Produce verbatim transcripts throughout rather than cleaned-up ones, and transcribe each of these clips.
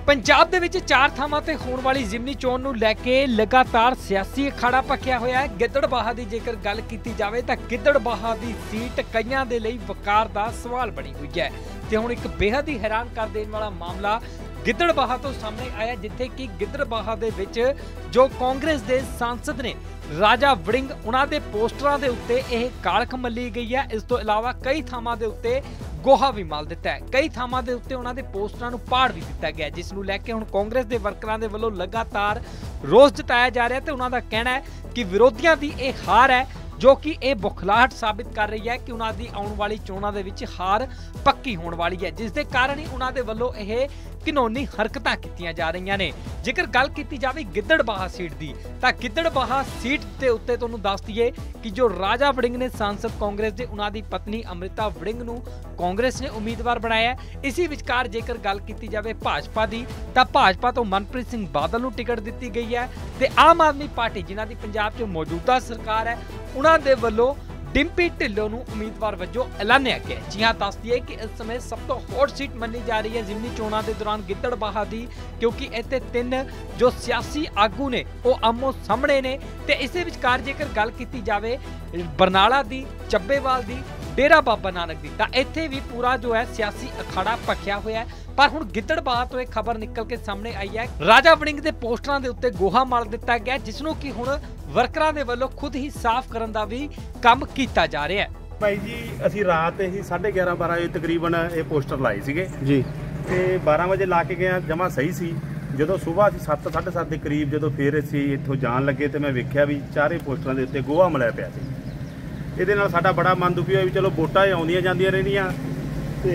पंजाब दे विच चार थावां ते होण वाली जिमनी चोण नूं लैके लगातार सियासी अखाड़ा पक्या होया है। गिद्दड़बाहा दी जेकर गल कीती जावे तां गिद्दड़बाहा दी सीट कईयां दे लई वकार दा सवाल बनी हुई है ते हुण एक बेहद ही हैरान कर देण वाला मामला गिद्दड़बाहा तो सामने आया, जिथे कि गिद्दड़बाहा दे विच जो कांग्रेस दे सांसद ने राजा वड़िंग उन्हां दे पोस्टरां दे उत्ते यह कालख मल्ली गई है। इस तो इलावा कई थावां दे उत्ते गोहा भी मल दिता है, कई थावां दे उत्ते उन्हां दे पोस्टरां नूं पाड़ भी दिता गया, जिस नूं लैके हुण कांग्रेस दे वर्करां दे वल्लों लगातार रोष जताया जा रहा है ते उन्हां दा कहना है कि विरोधियों की यह हार है जो कि यह बुखलाहट साबित कर रही है कि उन्हां दी आउण वाली चोणां दे विच हार पक्की होण वाली है, जिस दे कारण ही उन्हां दे वल्लों यह घिनौनी हरकतां कीतियां जा रही ने। जेकर गल कीती जावे गिद्दड़बाहा सीट दी तां गिद्दड़बाहा सीट दे उत्ते तुहानूं दस दईए कि जो राजा वड़िंग ने सांसद कांग्रेस दे उन्हां दी पत्नी अमृता वड़िंग नूं कांग्रेस ने उम्मीदवार बनाया है। इसी विचकार जेकर गल कीती जावे भाजपा दी तां भाजपा तो मनप्रीत सिंह बादल नूं टिकट दित्ती गई है ते आम आदमी पार्टी जिन्हां दी पंजाब च मौजूदा सरकार है उन्हां दे वल्लों डिंपी ढिल्लों नूं उम्मीदवार वजों ऐलानिया गया। जी हाँ, दस दिए कि इस समय सब तो हॉट सीट मनी जा रही है जिमनी चोणां दे दौरान गिद्दड़बाहा दी, क्योंकि इत्थे तीन जो सियासी आगू ने वो आमो सामने ने ते इसे विचकार जेकर गल कीती जावे बरनाला दी, ਚੱਬੇਵਾਲ दी, डेरा बाबा नानक दी तां इत्थे भी पूरा जो है सियासी अखाड़ा पक्या होया है। पर हुण गिद्दड़बाहा तो एक खबर निकल के सामने आई है, राजा वड़िंग दे पोस्टरां दे उत्ते गोहा मल दिता गया, जिसनों कि हुण वर्करां दे वल्लों खुद ही साफ करन दा भी काम कीता जा रहा है। भाई जी असीं रात ही साढ़े ग्यारह बारह वजे तकरीबन ये पोस्टर लाए सीगे जी ते बारह वजे ला के गए, जमा सही सी। ਜਦੋਂ ਸੁਬਾਹ ਅਸੀਂ ਸੱਤ ਸਾਢੇ ਸੱਤ ਦੇ ਕਰੀਬ ਜਦੋਂ ਫਿਰ ਅਸੀਂ ਇੱਥੋਂ ਜਾਣ ਲੱਗੇ ਤੇ ਮੈਂ ਵੇਖਿਆ ਵੀ ਚਾਰੇ ਪੋਸਟਰਾਂ ਦੇ ਉੱਤੇ ਗੋਹਾ ਮਲਿਆ ਪਿਆ ਸੀ। ਇਹਦੇ ਨਾਲ ਸਾਡਾ ਬੜਾ ਮਨ ਦੁਖੀ ਹੋਇਆ ਵੀ ਚਲੋ ਵੋਟਾਂ ਆਉਂਦੀਆਂ ਜਾਂਦੀਆਂ ਰਹਿਣੀਆਂ ਤੇ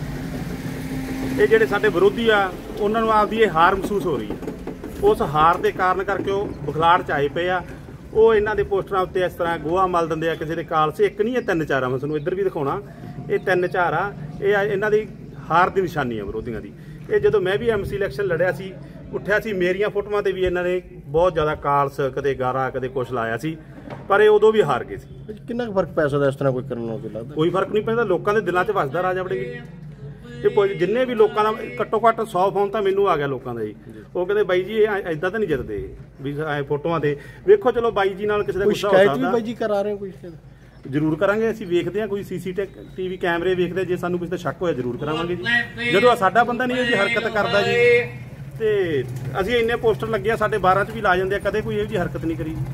ਇਹ ਜਿਹੜੇ ਸਾਡੇ ਵਿਰੋਧੀ ਆ ਉਹਨਾਂ ਨੂੰ ਆਪਦੀ ਇਹ ਹਾਰ ਮਹਿਸੂਸ ਹੋ ਰਹੀ ਹੈ। ਉਸ ਹਾਰ ਦੇ ਕਾਰਨ ਕਰਕੇ ਉਹ ਬੁਖਲਾੜ ਚ ਆਏ ਪਏ ਆ। ਉਹ ਇਹਨਾਂ ਦੇ ਪੋਸਟਰਾਂ ਉੱਤੇ ਇਸ ਤਰ੍ਹਾਂ ਗੋਹਾ ਮਲ ਦਿੰਦੇ ਆ, ਕਿਸੇ ਦੇ ਕਾਲ ਸੇ ਇੱਕ ਨਹੀਂ ਇਹ ਤਿੰਨ ਚਾਰ ਆ। ਮੈਂ ਤੁਹਾਨੂੰ ਇੱਧਰ ਵੀ ਦਿਖਾਉਣਾ, ਇਹ ਤਿੰਨ ਚਾਰ ਆ। ਇਹ ਇਹਨਾਂ ਦੀ ਹਾਰ ਦੀ ਨਿਸ਼ਾਨੀ ਆ ਵਿਰੋਧੀਆਂ ਦੀ। ਇਹ ਜਦੋਂ ਮੈਂ ਵੀ ਐਮਸੀ ਇਲੈਕਸ਼ਨ ਲੜਿਆ ਸੀ ਉੱਠਿਆ ਸੀ, ਮੇਰੀਆਂ ਫੋਟੋਆਂ ਤੇ ਵੀ ਇਹਨਾਂ ਨੇ ਬਹੁਤ ਜ਼ਿਆਦਾ ਕਾਲਸ ਕਦੇ ਗਾਰਾ ਕਦੇ ਕੁਛ ਲਾਇਆ ਸੀ, ਪਰ ਇਹ ਉਦੋਂ ਵੀ ਹਾਰ ਗਏ ਸੀ। ਕਿੰਨਾ ਫਰਕ ਪੈ ਸਕਦਾ ਇਸ ਤਰ੍ਹਾਂ ਕੋਈ ਕਰਨ ਨਾਲ? ਲੱਗਦਾ ਕੋਈ ਫਰਕ ਨਹੀਂ ਪੈਂਦਾ, ਲੋਕਾਂ ਦੇ ਦਿਲਾਂ 'ਚ ਵੱਸਦਾ ਰਾਜਾ ਵੜਿੰਗ। ਇਹ ਜਿੰਨੇ ਵੀ ਲੋਕਾਂ ਦਾ ਘੱਟੋ ਘੱਟ ਸੌ ਫੋਨ ਤਾਂ ਮੈਨੂੰ ਆ ਗਿਆ ਲੋਕਾਂ ਦਾ ਜੀ। ਉਹ ਕਹਿੰਦੇ ਬਾਈ ਜੀ ਇਹ ਇਦਾਂ ਤਾਂ ਨਹੀਂ ਜਿੱਤਦੇ ਵੀ ਫੋਟੋਆਂ ਤੇ ਵੇਖੋ। ਚਲੋ ਬਾਈ ਜੀ ਨਾਲ ਕਿਸੇ ਦਾ ਗੁੱਸਾ ਹੋ ਸਕਦਾ, ਬਾਈ ਜੀ ਕਰਾ ਰਹੇ ਕੋਈ ਜ਼ਰੂਰ ਕਰਾਂਗੇ। ਅਸੀਂ ਵੇਖਦੇ ਹਾਂ ਕੋਈ ਸੀਸੀਟੀਵੀ ਕੈਮਰੇ ਵੇਖਦੇ, ਜੇ ਸਾਨੂੰ ਕਿਸੇ ਦਾ ਸ਼ੱਕ ਹੋਇਆ ਜ਼ਰੂਰ ਕਰਾਵਾਂਗੇ ਜੀ। ਜਦੋਂ ਸਾਡਾ ਬੰਦਾ ਨਹੀਂ ਇਹ ਜੀ ਹਰਕਤ ਕਰਦਾ ਜੀ ਤੇ ਅਸੀਂ ਇੰਨੇ ਪੋਸਟਰ ਲੱਗੇ ਆ ਸਾਡੇ ਬਾਰਾਂ 'ਚ ਵੀ ਲਾ ਜਾਂਦੇ ਆ, ਕਦੇ ਕੋਈ ਇਹੋ ਜਿਹੀ ਹਰਕਤ ਨਹੀਂ ਕਰੀ।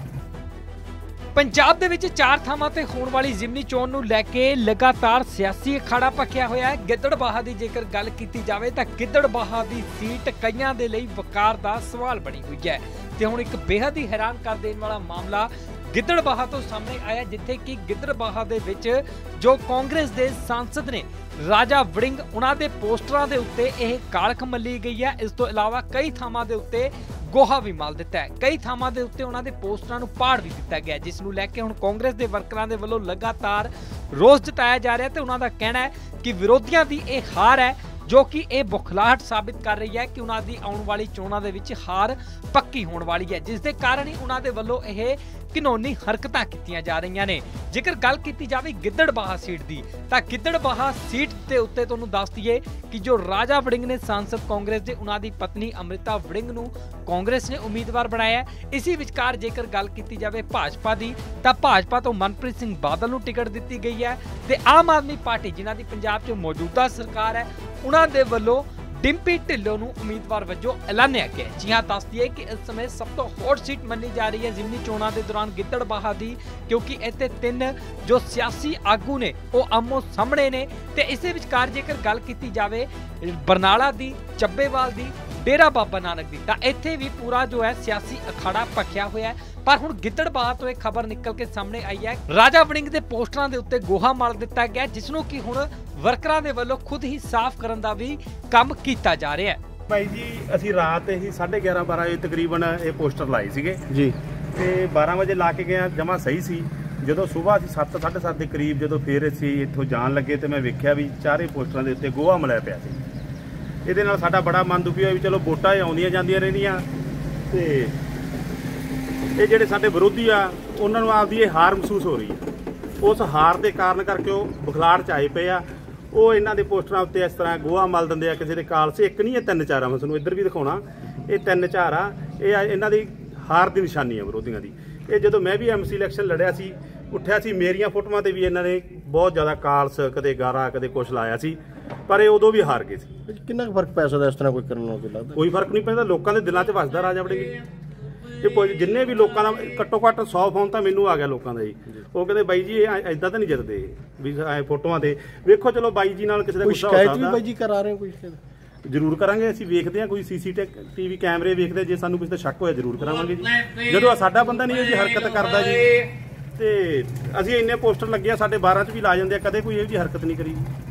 पंजाब दे विच चार थावां ते होण वाली जिमनी चोण नूं लैके लगातार सियासी अखाड़ा पक्या होया है। गिद्दड़बाहा दी जेकर गल कीती जावे तां गिद्दड़बाहा दी सीट कईयां दे लई वकार दा सवाल बनी हुई है ते हुण एक बेहद ही हैरान कर देण वाला मामला गिद्दड़बाहा तो सामने आया, जिथे कि गिद्दड़बाहा दे विच जो कांग्रेस दे सांसद ने राजा वड़िंग उन्हां दे पोस्टरां दे उत्ते यह कालख मल्ली गई है। इस तो इलावा कई थावां दे उत्ते गोहा भी मल दिता है, कई थावां दे उत्ते उन्हां दे पोस्टरां नूं पाड़ भी दिता गया, जिस नूं लैके हुण कांग्रेस दे वर्करां दे वल्लों लगातार रोष जताया जा रहा है ते उन्हां दा कहना है कि विरोधियों की यह हार है जो कि यह बुखलाहट साबित कर रही है कि उन्हां दी आउण वाली चोणां दे विच हार पक्की होण वाली है, जिस दे कारण ही उन्हां दे वल्लों यह घिनौनी हरकतां कीतियां जा रही ने। जेकर गल कीती जावे गिद्दड़बाहा सीट दी तां गिद्दड़बाहा सीट दे उत्ते तुहानूं दस दईए कि जो राजा वड़िंग ने सांसद कांग्रेस दे उन्हां दी पत्नी अमृता वड़िंग नूं कांग्रेस ने उम्मीदवार बनाया है। इसी विचकार जेकर गल कीती जावे भाजपा दी तां भाजपा तो मनप्रीत सिंह बादल नूं टिकट दित्ती गई है ते आम आदमी पार्टी जिन्हां दी पंजाब च मौजूदा सरकार है उन्हां दे वल्लों डिंपी ढिल्लों नूं उम्मीदवार वजों ऐलानिया गया। जी हाँ, दस दिए कि इस समय सब तो हॉट सीट मनी जा रही है जिमनी चोणां दे दौरान गिद्दड़बाहा दी, क्योंकि इत्थे तीन जो सियासी आगू ने वो आमो सामने ने ते इसे विचकार जेकर गल कीती जावे बरनाला दी, ਚੱਬੇਵਾਲ दी, डेरा बाबा नानक दी तां इत्थे भी पूरा जो है सियासी अखाड़ा पक्या होया है। पर हुण गिद्दड़बाहा तो एक खबर निकल के सामने आई है, राजा वड़िंग दे पोस्टरां दे उत्ते गोहा मल दिता गया, जिसनों कि हुण वर्करां दे वल्लों खुद ही साफ करन दा भी काम कीता जा रहा है। भाई जी असीं रात ही साढ़े ग्यारह बारह वजे तकरीबन ये पोस्टर लाए सीगे जी ते बारह वजे ला के गए, जमा सही सी। ਜਦੋਂ ਸੁਬਾਹ ਅਸੀਂ ਸੱਤ ਸਾਢੇ ਸੱਤ ਦੇ ਕਰੀਬ ਜਦੋਂ ਫਿਰ ਅਸੀਂ ਇੱਥੋਂ ਜਾਣ ਲੱਗੇ ਤੇ ਮੈਂ ਵੇਖਿਆ ਵੀ ਚਾਰੇ ਪੋਸਟਰਾਂ ਦੇ ਉੱਤੇ ਗੋਹਾ ਮਲਿਆ ਪਿਆ ਸੀ। ਇਹਦੇ ਨਾਲ ਸਾਡਾ ਬੜਾ ਮਨ ਦੁਖੀ ਹੋਇਆ ਵੀ ਚਲੋ ਵੋਟਾਂ ਆਉਂਦੀਆਂ ਜਾਂਦੀਆਂ ਰਹਿਣੀਆਂ ਤੇ ਇਹ ਜਿਹੜੇ ਸਾਡੇ ਵਿਰੋਧੀ ਆ ਉਹਨਾਂ ਨੂੰ ਆਪਦੀ ਇਹ ਹਾਰ ਮਹਿਸੂਸ ਹੋ ਰਹੀ ਹੈ। ਉਸ ਹਾਰ ਦੇ ਕਾਰਨ ਕਰਕੇ ਉਹ ਬੁਖਲਾੜ ਚ ਆਏ ਪਏ ਆ। ਉਹ ਇਹਨਾਂ ਦੇ ਪੋਸਟਰਾਂ ਉੱਤੇ ਇਸ ਤਰ੍ਹਾਂ ਗੋਹਾ ਮਲ ਦਿੰਦੇ ਆ, ਕਿਸੇ ਦੇ ਕਾਲਸ ਇੱਕ ਨਹੀਂ ਇਹ ਤਿੰਨ ਚਾਰ ਆ। ਮੈਂ ਤੁਹਾਨੂੰ ਇੱਧਰ ਵੀ ਦਿਖਾਉਣਾ, ਇਹ ਤਿੰਨ ਚਾਰ ਆ। ਇਹ ਆ ਇਹਨਾਂ ਦੀ ਹਾਰ ਦੀ ਨਿਸ਼ਾਨੀ ਆ ਵਿਰੋਧੀਆਂ ਦੀ। ਇਹ ਜਦੋਂ ਮੈਂ ਵੀ ਐਮਸੀ ਇਲੈਕਸ਼ਨ ਲੜਿਆ ਸੀ, ਉੱਠਿਆ ਸੀ, ਮੇਰੀਆਂ ਫੋਟੋਆਂ ਤੇ ਵੀ ਇਹਨਾਂ ਨੇ ਬਹੁਤ ਜ਼ਿਆਦਾ ਕਾਲਸ, ਕਦੇ ਗਾਰਾ, ਕਦੇ ਕੁਛ ਲਾਇਆ ਸੀ, ਪਰ ਇਹ ਉਦੋਂ ਵੀ ਹਾਰ ਗਏ ਸੀ। ਕਿੰਨਾ ਕੁ ਫਰਕ ਪੈ ਸਕਦਾ ਇਸ ਤਰ੍ਹਾਂ ਕੋਈ ਕਰਨ ਨਾਲ, ਕੋਈ ਲੱਗਦਾ? ਕੋਈ ਫਰਕ ਨਹੀਂ ਪੈਂਦਾ, ਲੋਕਾਂ ਦੇ ਦਿਲਾਂ 'ਚ ਵੱਸਦਾ ਰਾਜਾ ਵੜਿੰਗ ਜੀ। ਇਹ ਜਿੰਨੇ ਵੀ ਲੋਕਾਂ ਦਾ ਘੱਟੋ ਘੱਟ ਸੌ ਫੋਨ ਤਾਂ ਮੈਨੂੰ ਆ ਗਿਆ ਲੋਕਾਂ ਦਾ ਜੀ। ਉਹ ਕਹਿੰਦੇ ਬਾਈ ਜੀ ਇਹ ਐਦਾਂ ਤਾਂ ਨਹੀਂ ਜਿੱਤਦੇ ਵੀ ਫੋਟੋਆਂ ਤੇ ਵੇਖੋ। ਚਲੋ ਬਾਈ ਜੀ ਨਾਲ ਕਿਸੇ ਦਾ ਗੁੱਸਾ ਹੋ ਸਕਦਾ। ਸ਼ਿਕਾਇਤ ਵੀ ਬਾਈ ਜੀ ਕਰਾ ਰਹੇ ਹੋ ਕੋਈ? ਜ਼ਰੂਰ ਕਰਾਂਗੇ, ਅਸੀਂ ਵੇਖਦੇ ਹਾਂ ਕੋਈ ਸੀਸੀਟੀਵੀ ਕੈਮਰੇ ਵੇਖਦੇ, ਜੇ ਸਾਨੂੰ ਕਿਸੇ ਦਾ ਸ਼ੱਕ ਹੋਇਆ ਜ਼ਰੂਰ ਕਰਾਵਾਂਗੇ ਜੀ। ਜਦੋਂ ਸਾਡਾ ਬੰਦਾ ਨਹੀਂ ਇਹ ਜੀ ਹਰਕਤ ਕਰਦਾ ਜੀ, ਤੇ ਅਸੀਂ ਇੰਨੇ ਪੋਸਟਰ ਲੱਗੇ ਆ ਸਾਡੇ ਬਾਰਾਂ 'ਚ ਵੀ ਲਾ ਜਾਂਦੇ ਆ, ਕਦੇ ਕੋਈ ਇਹੋ ਜਿਹੀ ਹਰਕਤ ਨਹੀਂ ਕਰੀ।